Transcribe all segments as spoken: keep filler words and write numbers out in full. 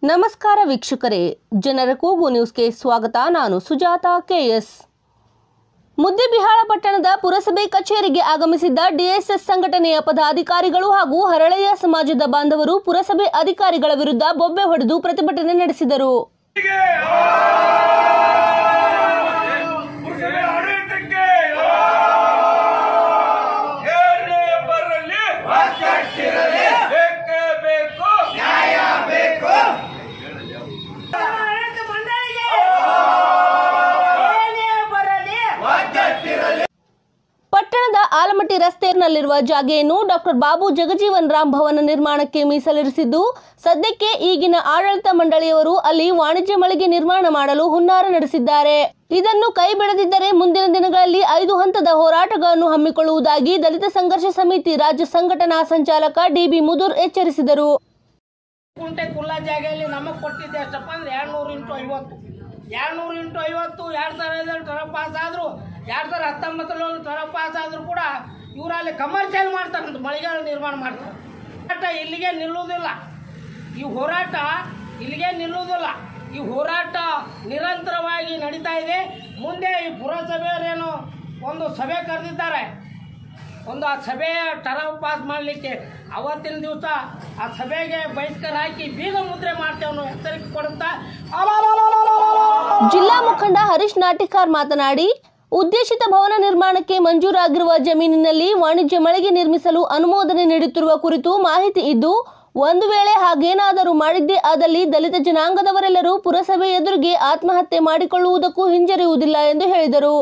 ನಮಸ್ಕಾರ ವೀಕ್ಷಕರೇ, ಜನರ ಕೂಗು ನ್ಯೂಸ್ಗೆ ಸ್ವಾಗತ. ನಾನು ಸುಜಾತ ಕೆಎಸ್. ಮುದ್ದೇಬಿಹಾಳ ಪಟ್ಟಣದ ಪುರಸಭೆ ಕಚೇರಿಗೆ ಆಗಮಿಸಿದ್ದ ಡಿಎಸ್ಎಸ್ ಸಂಘಟನೆಯ ಪದಾಧಿಕಾರಿಗಳು ಹಾಗೂ ಹರಳೆಯ ಸಮಾಜದ ಬಾಂಧವರು ಪುರಸಭೆ ಅಧಿಕಾರಿಗಳ ವಿರುದ್ಧ ಬೊಬ್ಬೆ ಹೊಡೆದು ಪ್ರತಿಭಟನೆ ನಡೆಸಿದರು. ಪಟ್ಟಣದ ಆಲಮಟ್ಟಿ ರಸ್ತೆಯಲ್ಲಿರುವ ಜಾಗೆಯನ್ನು ಡಾಕ್ಟರ್ ಬಾಬು ಜಗಜೀವನ್ ರಾಮ್ ಭವನ ನಿರ್ಮಾಣಕ್ಕೆ ಮೀಸಲಿರಿಸಿದ್ದು, ಸದ್ಯಕ್ಕೆ ಈಗಿನ ಆಡಳಿತ ಮಂಡಳಿಯವರು ಅಲ್ಲಿ ವಾಣಿಜ್ಯ ಮಳಿಗೆ ನಿರ್ಮಾಣ ಮಾಡಲು ಹುನ್ನಾರ ನಡೆಸಿದ್ದಾರೆ. ಇದನ್ನು ಕೈ ಬಿಡದಿದ್ದರೆ ಮುಂದಿನ ದಿನಗಳಲ್ಲಿ ಐದು ಹಂತದ ಹೋರಾಟಗಳನ್ನು ಹಮ್ಮಿಕೊಳ್ಳುವುದಾಗಿ ದಲಿತ ಸಂಘರ್ಷ ಸಮಿತಿ ರಾಜ್ಯ ಸಂಘಟನಾ ಸಂಚಾಲಕ ಡಿಬಿ ಮುದೂರ್ ಎಚ್ಚರಿಸಿದರು. ಕುಂಟೆ ಕುಲ್ಲಾ ಜಾಗೆಯಲ್ಲಿ ನಮಗೆ ಕೊಟ್ಟಿದ್ದೆ ಅಷ್ಟಪ್ಪ ಅಂದ್ರೆ ಎರಡ್ನೂರು ಇಂಟು ಐವತ್ತು ಎರಡ್ನೂರು ಇಂಟು ಐವತ್ತು ಎರಡು ಸಾವಿರ ಐದರಲ್ಲಿ ಟರ್ಮ್ ಪಾಸ್ ಆದ್ರು, ಎರಡು ಸಾವಿರ ಹತ್ತೊಂಬತ್ತರಲ್ಲಿ ಟರ್ಮ್ ಪಾಸ್ ಆದ್ರೂ ಕೂಡ ಇವರಲ್ಲಿ ಕಮರ್ಷಿಯಲ್ ಮಾಡ್ತಾರಂತ ಮಳಿಗೆಗಳು ನಿರ್ಮಾಣ ಮಾಡ್ತಾರೆ. ಹೋರಾಟ ಇಲ್ಲಿಗೆ ನಿಲ್ಲುವುದಿಲ್ಲ. ಈ ಹೋರಾಟ ಇಲ್ಲಿಗೆ ನಿಲ್ಲುವುದಿಲ್ಲ. ಈ ಹೋರಾಟ ನಿರಂತರವಾಗಿ ನಡೀತಾ ಇದೆ. ಮುಂದೆ ಈ ಪುರಸಭೆಯವರೇನು ಒಂದು ಸಭೆ ಕರೆದಿದ್ದಾರೆ. ಒಂದು ಆ ಸಭೆಯ ಟರ್ಮ್ ಪಾಸ್ ಮಾಡಲಿಕ್ಕೆ ಅವತ್ತಿನ ದಿವಸ ಆ ಸಭೆಗೆ ಬಹಿಷ್ಕಾರ ಹಾಕಿ ಬೀಗ ಮುದ್ರೆ ಮಾಡ್ತೇವೆ ಅನ್ನೋ ಎಚ್ಚರಿಕೆ ಕೊಡುತ್ತಾ ಜಿಲ್ಲಾ ಮುಖಂಡ ಹರೀಶ್ ನಾಟಿಕಾರ್ ಮಾತನಾಡಿ, ಉದ್ದೇಶಿತ ಭವನ ನಿರ್ಮಾಣಕ್ಕೆ ಮಂಜೂರಾಗಿರುವ ಜಮೀನಿನಲ್ಲಿ ವಾಣಿಜ್ಯ ಮಳಿಗೆ ನಿರ್ಮಿಸಲು ಅನುಮೋದನೆ ನೀಡುತ್ತಿರುವ ಕುರಿತು ಮಾಹಿತಿ ಇದ್ದು, ಒಂದು ವೇಳೆ ಹಾಗೇನಾದರೂ ಮಾಡಿದ್ದೇ ಆದಲ್ಲಿ ದಲಿತ ಜನಾಂಗದವರೆಲ್ಲರೂ ಪುರಸಭೆ ಎದುರಿಗೆ ಆತ್ಮಹತ್ಯೆ ಮಾಡಿಕೊಳ್ಳುವುದಕ್ಕೂ ಹಿಂಜರಿಯುವುದಿಲ್ಲ ಎಂದು ಹೇಳಿದರು.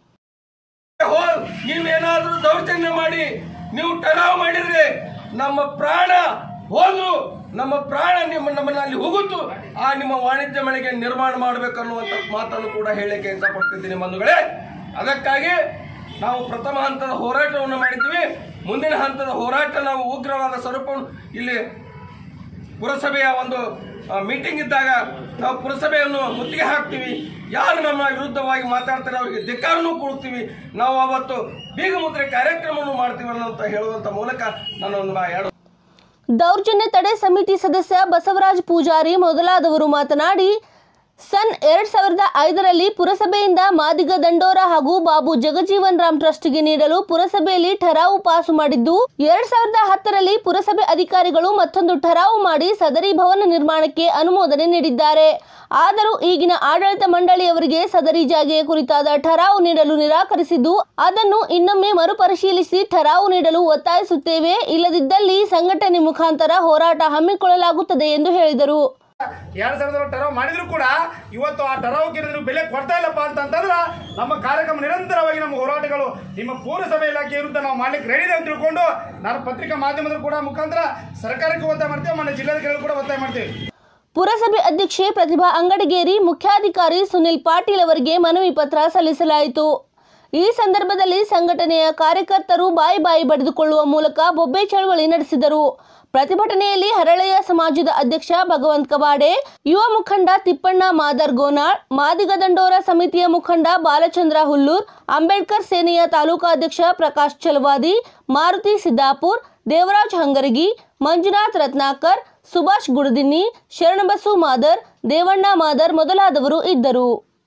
ನೀವೇನಾದ್ರೂ ದೌರ್ಜನ್ಯ ಮಾಡಿ ನೀವು ಟರಾವ್ ಮಾಡಿದ್ರೆ ನಮ್ಮ ಪ್ರಾಣ ಹೋದ್ರು, ನಮ್ಮ ಪ್ರಾಣ ನಿಮ್ಮ ನಮ್ಮನ್ನ ಅಲ್ಲಿ ಹೋಗುತ್ತು. ಆ ನಿಮ್ಮ ವಾಣಿಜ್ಯ ಮಳಿಗೆ ನಿರ್ಮಾಣ ಮಾಡಬೇಕನ್ನುವಂತ ಮಾತನ್ನು ಕೂಡ ಹೇಳಲಿಕ್ಕೆ ಇಷ್ಟಪಡ್ತಿದ್ದೀನಿ ಬಂಧುಗಳೇ. ಅದಕ್ಕಾಗಿ ನಾವು ಪ್ರಥಮ ಹಂತದ ಹೋರಾಟವನ್ನು ಮಾಡಿದ್ವಿ. ಮುಂದಿನ ಹಂತದ ಹೋರಾಟ ನಾವು ಉಗ್ರವಾದ ಸ್ವರೂಪವನ್ನು ಇಲ್ಲಿ ಪುರಸಭೆಯ ಒಂದು ಮೀಟಿಂಗ್ ಇದ್ದಾಗ ನಾವು ಪುರಸಭೆಯನ್ನು ಮುತ್ತಿಗೆ ಹಾಕ್ತೀವಿ. ಯಾರು ನಮ್ಮ ವಿರುದ್ಧವಾಗಿ ಮಾತಾಡ್ತಾರೆ ಅವರಿಗೆ ಧಿಕ್ಕಾರನೂ ಕೊಡ್ತೀವಿ. ನಾವು ಅವತ್ತು ಬೀಗ ಮುದ್ರೆ ಕಾರ್ಯಕ್ರಮವನ್ನು ಮಾಡ್ತೀವಿ ಅಂತ ಹೇಳುವಂತ ಮೂಲಕ ನಾನು ಒಂದು ಎರಡು ದೌರ್ಜನ್ಯ ತಡೆ ಸಮಿತಿ ಸದಸ್ಯ ಬಸವರಾಜ್ ಪೂಜಾರಿ ಮೊದಲಾದವರು ಮಾತನಾಡಿ, ಸನ್ ಎರಡ್ ಸಾವಿರದ ಐದರಲ್ಲಿ ಪುರಸಭೆಯಿಂದ ಮಾದಿಗ ದಂಡೋರ ಹಾಗೂ ಬಾಬು ಜಗಜೀವನ್ ರಾಮ್ ಟ್ರಸ್ಟ್ಗೆ ನೀಡಲು ಪುರಸಭೆಯಲ್ಲಿ ಠರಾವು ಪಾಸು ಮಾಡಿದ್ದು, ಎರಡ್ ಸಾವಿರದ ಹತ್ತರಲ್ಲಿ ಪುರಸಭೆ ಅಧಿಕಾರಿಗಳು ಮತ್ತೊಂದು ಠರಾವು ಮಾಡಿ ಸದರಿ ಭವನ ನಿರ್ಮಾಣಕ್ಕೆ ಅನುಮೋದನೆ ನೀಡಿದ್ದಾರೆ. ಆದರೂ ಈಗಿನ ಆಡಳಿತ ಮಂಡಳಿಯವರಿಗೆ ಸದರಿ ಜಾಗೆಯ ಕುರಿತಾದ ಠರಾವು ನೀಡಲು ನಿರಾಕರಿಸಿದ್ದು, ಅದನ್ನು ಇನ್ನೊಮ್ಮೆ ಮರುಪರಿಶೀಲಿಸಿ ಠರಾವು ನೀಡಲು ಒತ್ತಾಯಿಸುತ್ತೇವೆ. ಇಲ್ಲದಿದ್ದಲ್ಲಿ ಸಂಘಟನೆ ಮುಖಾಂತರ ಹೋರಾಟ ಹಮ್ಮಿಕೊಳ್ಳಲಾಗುತ್ತದೆ ಎಂದು ಹೇಳಿದರು. ಎರಡ್ ಸಾವಿರದ ಟರಾವ್ ಮಾಡಿದ್ರು ಕೂಡ ಇವತ್ತು ಆ ಟರಾವ್ಗೆ ಬೆಲೆ ಕೊಡ್ತಾ ಇಲ್ಲಪ್ಪ ಅಂತಂದ್ರೆ ನಮ್ಮ ಕಾರ್ಯಕ್ರಮ ನಿರಂತರವಾಗಿ ನಮ್ಮ ಹೋರಾಟಗಳು ನಿಮ್ಮ ಪೌರಸಭೆ ಇಲಾಖೆ ವಿರುದ್ಧ ನಾವು ಮಾಡ್ಲಿಕ್ಕೆ ರೆಡಿ ಅಂತ ತಿಳ್ಕೊಂಡು ನಾನು ಪತ್ರಿಕಾ ಮಾಧ್ಯಮದಲ್ಲಿ ಕೂಡ ಮುಖಾಂತರ ಸರ್ಕಾರಕ್ಕೆ ಒತ್ತಾಯ ಮಾಡ್ತೇವೆ, ಮನೆ ಜಿಲ್ಲಾಧಿಕಾರಿಗಳು ಕೂಡ ಒತ್ತಾಯ ಮಾಡ್ತೇವೆ. ಪುರಸಭೆ ಅಧ್ಯಕ್ಷೆ ಪ್ರತಿಭಾ ಅಂಗಡಿಗೇರಿ, ಮುಖ್ಯಾಧಿಕಾರಿ ಸುನಿಲ್ ಪಾಟೀಲ್ ಅವರಿಗೆ ಮನವಿ ಪತ್ರ ಸಲ್ಲಿಸಲಾಯಿತು. ಈ ಸಂದರ್ಭದಲ್ಲಿ ಸಂಘಟನೆಯ ಕಾರ್ಯಕರ್ತರು ಬಾಯಿ ಬಾಯಿ ಬಡಿದುಕೊಳ್ಳುವ ಮೂಲಕ ಬೊಬ್ಬೆ ಚಳವಳಿ ನಡೆಸಿದರು. ಪ್ರತಿಭಟನೆಯಲ್ಲಿ ಹರಳೆಯ ಸಮಾಜದ ಅಧ್ಯಕ್ಷ ಭಗವಂತ ಕವಾಡೆ, ಯುವ ಮುಖಂಡ ತಿಪ್ಪಣ್ಣ ಮಾದರ್ ಗೋನಾಳ್, ಮಾದಿಗ ದಂಡೋರ ಸಮಿತಿಯ ಮುಖಂಡ ಬಾಲಚಂದ್ರ ಹುಲ್ಲೂರ್, ಅಂಬೇಡ್ಕರ್ ಸೇನೆಯ ತಾಲೂಕಾಧ್ಯಕ್ಷ ಪ್ರಕಾಶ್ ಚಲವಾದಿ, ಮಾರುತಿ ಸಿದ್ದಾಪುರ್, ದೇವರಾಜ್ ಹಂಗರಗಿ, ಮಂಜುನಾಥ್ ರತ್ನಾಕರ್, ಸುಭಾಷ್ ಗುಡದಿನ್ನಿ, ಶರಣಬಸು ಮಾದರ್, ದೇವಣ್ಣ ಮಾದರ್ ಮೊದಲಾದವರು ಇದ್ದರು.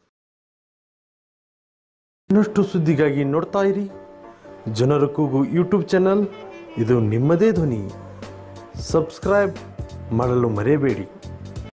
ಇನ್ನಷ್ಟು ಸುದ್ದಿಗಾಗಿ ನೋಡ್ತಾ ಇರಿ ಜನರ ಕೂಗು ಯೂಟ್ಯೂಬ್ ಚಾನಲ್. ಇದು ನಿಮ್ಮದೇ ಧ್ವನಿ. ಸಬ್ಸ್ಕ್ರೈಬ್ ಮಾಡಲು ಮರೆಯಬೇಡಿ.